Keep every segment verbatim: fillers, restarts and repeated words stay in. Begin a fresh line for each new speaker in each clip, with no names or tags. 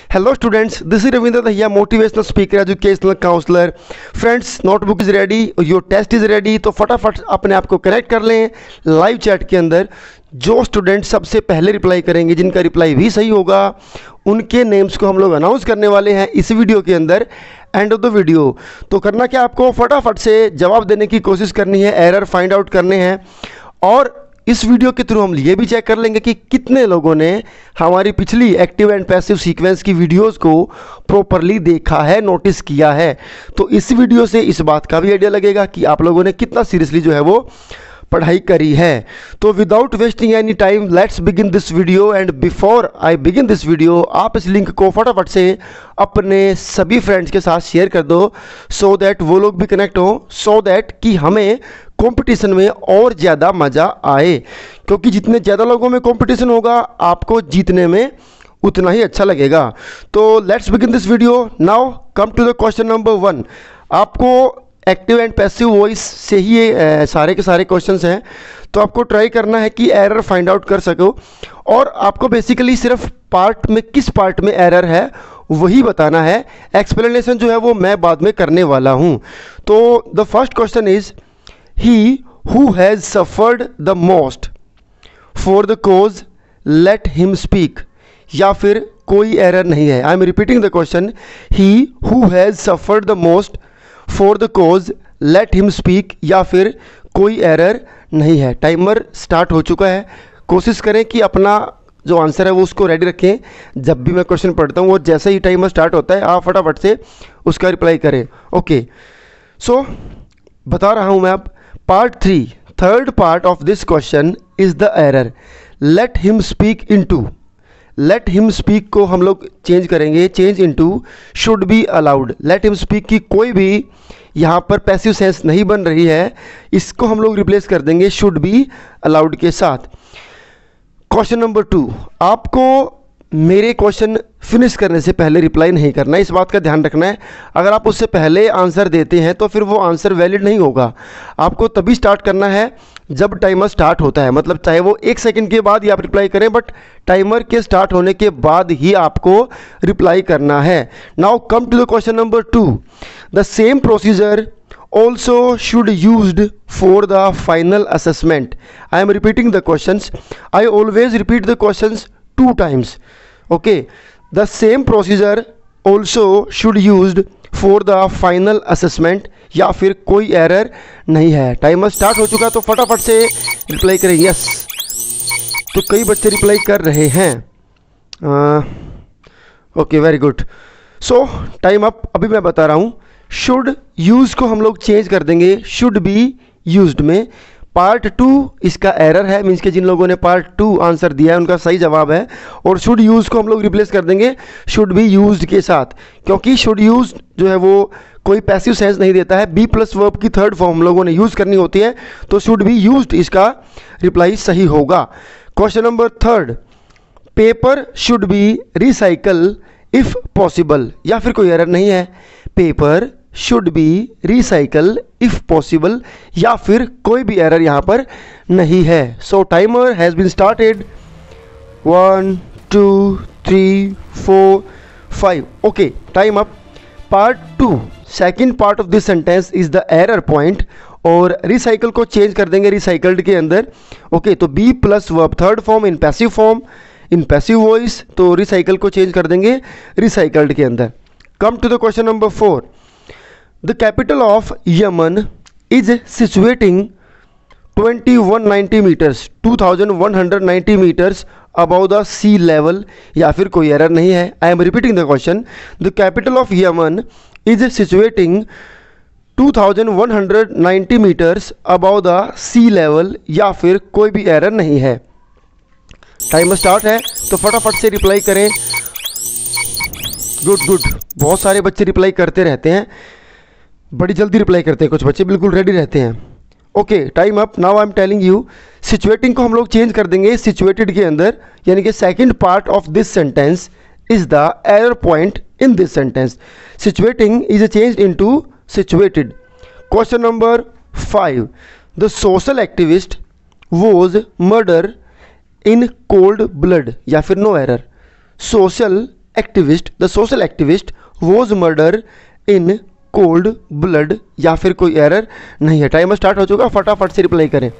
Hello students, this is Ravindra Dahiya, motivational speaker, educational counselor. Friends, notebook is ready, your test is ready. तो फटाफट अपने आप को connect कर लें लाइव चैट के अंदर. जो स्टूडेंट सबसे पहले रिप्लाई करेंगे, जिनका रिप्लाई भी सही होगा, उनके नेम्स को हम लोग अनाउंस करने वाले हैं इस वीडियो के अंदर, एंड ऑफ द वीडियो. तो करना क्या, आपको फटाफट से जवाब देने की कोशिश करनी है, एरर फाइंड आउट करने हैं. और इस वीडियो के थ्रू हम ये भी चेक कर लेंगे कि कितने लोगों ने हमारी पिछली एक्टिव एंड पैसिव सीक्वेंस की वीडियोस को प्रॉपरली देखा है, नोटिस किया है. तो इस वीडियो से इस बात का भी आइडिया लगेगा कि आप लोगों ने कितना सीरियसली जो है वो पढ़ाई करी है. तो without wasting any time let's begin this video. And before I begin this video, आप इस लिंक को फटाफट से अपने सभी फ्रेंड्स के साथ शेयर कर दो, सो so दैट वो लोग भी कनेक्ट हो, सो so दैट कि हमें कंपटीशन में और ज़्यादा मज़ा आए. क्योंकि जितने ज़्यादा लोगों में कंपटीशन होगा, आपको जीतने में उतना ही अच्छा लगेगा. तो let's begin this video. Now come to the question number one. आपको एक्टिव एंड पैसिव वॉइस से ही ये सारे के सारे क्वेश्चंस हैं, तो आपको ट्राई करना है कि एरर फाइंड आउट कर सको. और आपको बेसिकली सिर्फ पार्ट में, किस पार्ट में एरर है वही बताना है. एक्सप्लेनेशन जो है वो मैं बाद में करने वाला हूँ. तो the first question is, he who has suffered the most for the cause let him speak, या फिर कोई एरर नहीं है. I am repeating the question. He who has suffered the most for the cause let him speak, या फिर कोई error नहीं है. टाइमर स्टार्ट हो चुका है. कोशिश करें कि अपना जो आंसर है वो उसको रेडी रखें. जब भी मैं क्वेश्चन पढ़ता हूँ, वो जैसे ही टाइमर स्टार्ट होता है, आप फटाफट से उसका रिप्लाई करें. ओके, सो बता रहा हूँ मैं अब. Part three, third part of this question is the error. Let him speak into, let him speak को हम लोग चेंज करेंगे, change into should be allowed. Let him speak की कोई भी यहाँ पर पैसिव सेंस नहीं बन रही है, इसको हम लोग रिप्लेस कर देंगे शुड बी अलाउड के साथ. क्वेश्चन नंबर टू, आपको मेरे क्वेश्चन फिनिश करने से पहले रिप्लाई नहीं करना है, इस बात का ध्यान रखना है. अगर आप उससे पहले आंसर देते हैं तो फिर वो आंसर वैलिड नहीं होगा. आपको तभी स्टार्ट करना है जब टाइमर स्टार्ट होता है, मतलब चाहे वो एक सेकंड के बाद ही आप रिप्लाई करें, बट टाइमर के स्टार्ट होने के बाद ही आपको रिप्लाई करना है. Now come to the question number two. The same procedure also should used for the final assessment. I am repeating the questions. I always repeat the questions two times. Okay, the same procedure also should used for the final assessment, या फिर कोई error नहीं है. Timer start हो चुका, तो फटाफट से रिप्लाई करें यस. तो कई बच्चे रिप्लाई कर रहे हैं. Okay, very good. So time up. अभी मैं बता रहा हूँ, शुड यूज को हम लोग चेंज कर देंगे शुड बी यूज्ड में. पार्ट टू इसका एरर है, मीन्स के जिन लोगों ने पार्ट टू आंसर दिया है उनका सही जवाब है. और शुड यूज को हम लोग रिप्लेस कर देंगे शुड बी यूज्ड के साथ, क्योंकि शुड यूज जो है वो कोई पैसिव सेंस नहीं देता है. बी प्लस वर्ब की थर्ड फॉर्म हम लोगों ने यूज करनी होती है, तो शुड बी यूज्ड इसका रिप्लाई सही होगा. Question number third, paper should be recycle if possible, या फिर कोई एरर नहीं है. Paper should be recycle if possible, या फिर कोई भी एरर यहाँ पर नहीं है. So timer has been started. One two three four five. Okay, time up. Part to, second part of this sentence is the error point, और recycle को चेंज कर देंगे रिसाइकल्ड के अंदर. ओके, तो be plus verb third form in passive form, in passive voice, तो recycle को change कर देंगे रिसाइकल्ड के अंदर. Come to the question number four. The capital of Yemen is situating twenty-one ninety meters, two thousand one hundred ninety meters above the sea level, या फिर कोई error नहीं है. I am repeating the question. The capital of Yemen is situating two thousand one hundred ninety meters above the sea level, या फिर कोई भी error नहीं है. टाइमर स्टार्ट है, तो फटाफट से रिप्लाई करें. गुड गुड, बहुत सारे बच्चे रिप्लाई करते रहते हैं, बड़ी जल्दी रिप्लाई करते हैं. कुछ बच्चे बिल्कुल रेडी रहते हैं. Okay, time up. Now I am telling you, situating को हम लोग चेंज कर देंगे सिचुएटेड के अंदर, यानी कि second part of this sentence is the error point in this sentence. Situating is changed into situated. Question number five, the social activist was murder in cold blood, या फिर no error. Social activist the social activist was murder in cold blood, या फिर कोई error नहीं है। Timer start हो चुका, फटाफट से रिप्लाई करें।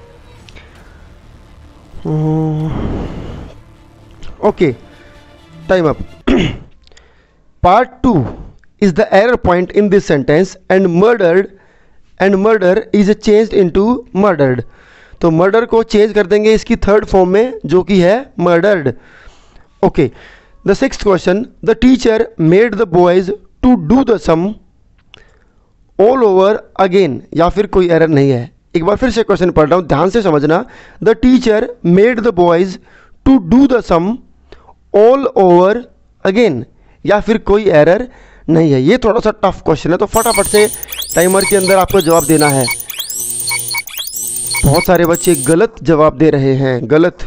Okay, time up. Part two is the error point in this sentence and murdered and murder is changed into murdered. तो मर्डर को चेंज कर देंगे इसकी थर्ड फॉर्म में, जो कि है murdered. Okay, the sixth question, the teacher made the boys to do the sum all over again, या फिर कोई एरर नहीं है। एक बार फिर से क्वेश्चन पढ़ रहा हूं, ध्यान से समझना। The teacher made the boys to do the sum all over again, या फिर कोई एरर नहीं है। ये थोड़ा सा टफ क्वेश्चन है, तो फटाफट से टाइमर के अंदर आपको जवाब देना है। बहुत सारे बच्चे गलत जवाब दे रहे हैं, गलत।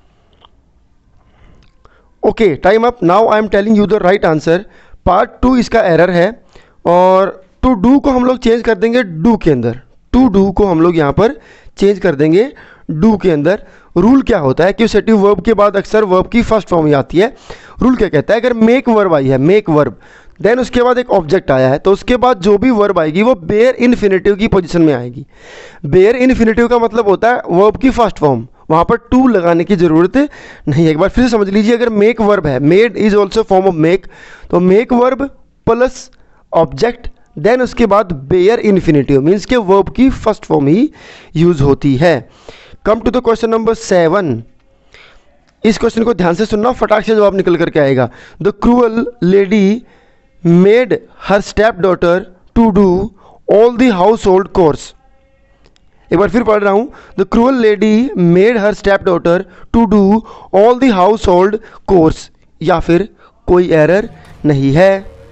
Okay, time up. Now I am telling you the right answer. Part two इसका एरर है, और टू डू को हम लोग चेंज कर देंगे डू के अंदर। टू डू को हम लोग यहाँ पर चेंज कर देंगे डू के अंदर। रूल क्या होता है कि एक्यूसेटिव वर्ब के बाद अक्सर वर्ब की फर्स्ट फॉर्म ही आती है। रूल क्या कहता है, अगर मेक वर्ब आई है, मेक वर्ब, देन उसके बाद एक ऑब्जेक्ट आया है, तो उसके बाद जो भी वर्ब आएगी वो बेयर इन्फिनेटिव की पोजीशन में आएगी। बेयर इन्फिनेटिव का मतलब होता है वर्ब की फर्स्ट फॉर्म, वहाँ पर टू लगाने की ज़रूरत नहीं है। एक बार फिर से समझ लीजिए, अगर मेक वर्ब है, made is also form of make, तो make verb plus object, then उसके बाद बेयर इन्फिनेटिव, मीन्स के वर्ब की फर्स्ट फॉर्म ही यूज होती है। Come to the question number seven. इस क्वेश्चन को ध्यान से सुनना, फटाक से जवाब निकल करके आएगा। The cruel lady made her stepdaughter to do all the household chores. एक बार फिर पढ़ रहा हूं, the cruel lady made her stepdaughter to do all the household chores, या फिर कोई एरर नहीं है।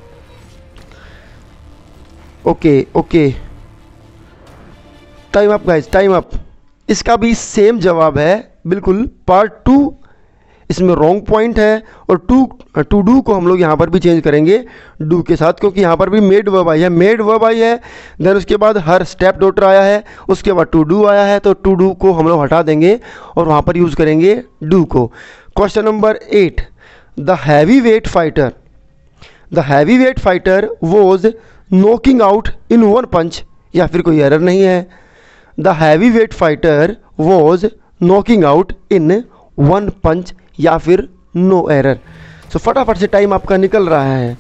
Okay okay, time up guys, time up. इसका भी सेम जवाब है बिल्कुल। पार्ट टू इसमें रॉन्ग पॉइंट है, और टू टू डू को हम लोग यहाँ पर भी चेंज करेंगे डू के साथ, क्योंकि यहाँ पर भी मेड वर्ब आई है, मेड वर्ब आई है, देन उसके बाद हर स्टेप डॉटर आया है, उसके बाद टू डू आया है, तो टू डू को हम लोग हटा देंगे और वहाँ पर यूज़ करेंगे डू को। Question number eight, the heavyweight fighter the heavyweight fighter was knocking out in one punch, या फिर कोई एरर नहीं है। The heavyweight fighter was knocking out in one punch, या फिर नो एरर। सो फटाफट से टाइम आपका निकल रहा है।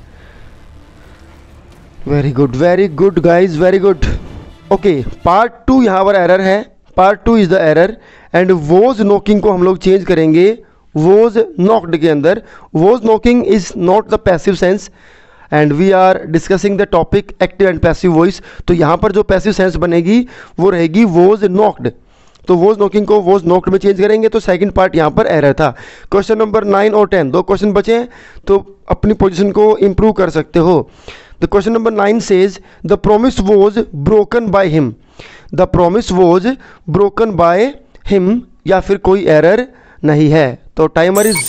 Very good, very good guys, very good. Okay, part two यहाँ पर एरर है, part two is the error, and was knocking को हम लोग चेंज करेंगे वॉज नॉक्ड के अंदर। Was knocking is not the passive sense, and we are discussing the topic active and passive voice. तो यहाँ पर जो पैसिव सेंस बनेगी वो रहेगी वॉज नॉक्ड, तो वॉज नॉकिंग को वॉज नॉक्ड में चेंज करेंगे, तो सेकंड पार्ट यहाँ पर एरर था। क्वेश्चन नंबर नाइन और टेन, दो क्वेश्चन बचे हैं, तो अपनी पोजीशन को इंप्रूव कर सकते हो। The question number nine says the promise was broken by him. The promise was broken by him, या फिर कोई एरर नहीं है। तो टाइमर इज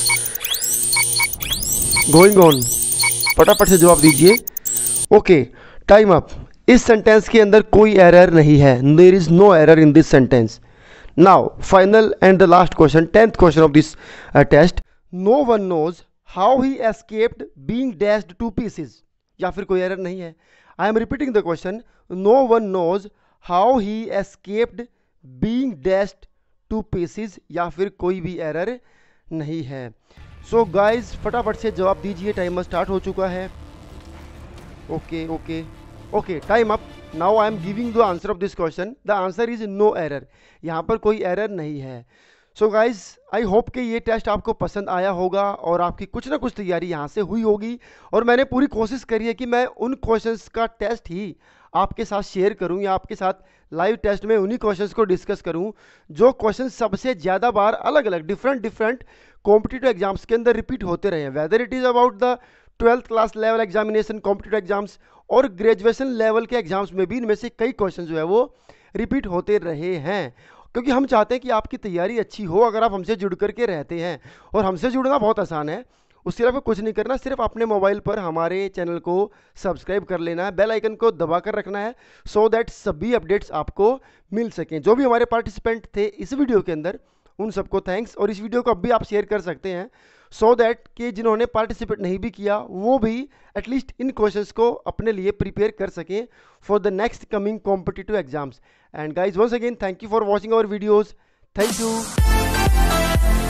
गोइंग ऑन, फटाफट से जवाब दीजिए। Okay, time up. इस सेंटेंस के अंदर कोई एरर नहीं है, there is no error in this sentence. Now, final and the last question, tenth question of this uh, test. No one knows how he escaped being dashed to pieces. या फिर कोई error नहीं है। I am repeating the question. No one knows how he escaped being dashed to pieces, या फिर कोई भी error नहीं है। So guys, फटाफट से जवाब दीजिए, टाइमर स्टार्ट हो चुका है। Okay okay okay, time up. Now I am giving the answer of this question. The answer is no error, यहाँ पर कोई एरर नहीं है। सो गाइज, आई होप कि ये टेस्ट आपको पसंद आया होगा और आपकी कुछ ना कुछ तैयारी यहाँ से हुई होगी, और मैंने पूरी कोशिश करी है कि मैं उन क्वेश्चंस का टेस्ट ही आपके साथ शेयर करूँ, या आपके साथ लाइव टेस्ट में उन्हीं क्वेश्चंस को डिस्कस करूँ जो क्वेश्चन सबसे ज़्यादा बार अलग अलग डिफरेंट डिफरेंट कॉम्पिटिटिव एग्जाम्स के अंदर रिपीट होते रहे हैं, whether it is about the twelfth class level examination competitive exams और ग्रेजुएशन लेवल के एग्जाम्स में भी इनमें से कई क्वेश्चन जो है वो रिपीट होते रहे हैं, क्योंकि हम चाहते हैं कि आपकी तैयारी अच्छी हो अगर आप हमसे जुड़ करके रहते हैं। और हमसे जुड़ना बहुत आसान है, उसके अलावा कुछ नहीं करना, सिर्फ अपने मोबाइल पर हमारे चैनल को सब्सक्राइब कर लेना है, बेल आइकन को दबा कर रखना है, सो दैट सभी अपडेट्स आपको मिल सकें। जो भी हमारे पार्टिसिपेंट थे इस वीडियो के अंदर, उन सबको थैंक्स, और इस वीडियो को अब भी आप शेयर कर सकते हैं। सो दैट कि जिन्होंने पार्टिसिपेट नहीं भी किया वो भी एटलीस्ट इन क्वेश्चंस को अपने लिए प्रिपेयर कर सकें for the next coming competitive exams. And guys once again thank you for watching our videos. Thank you.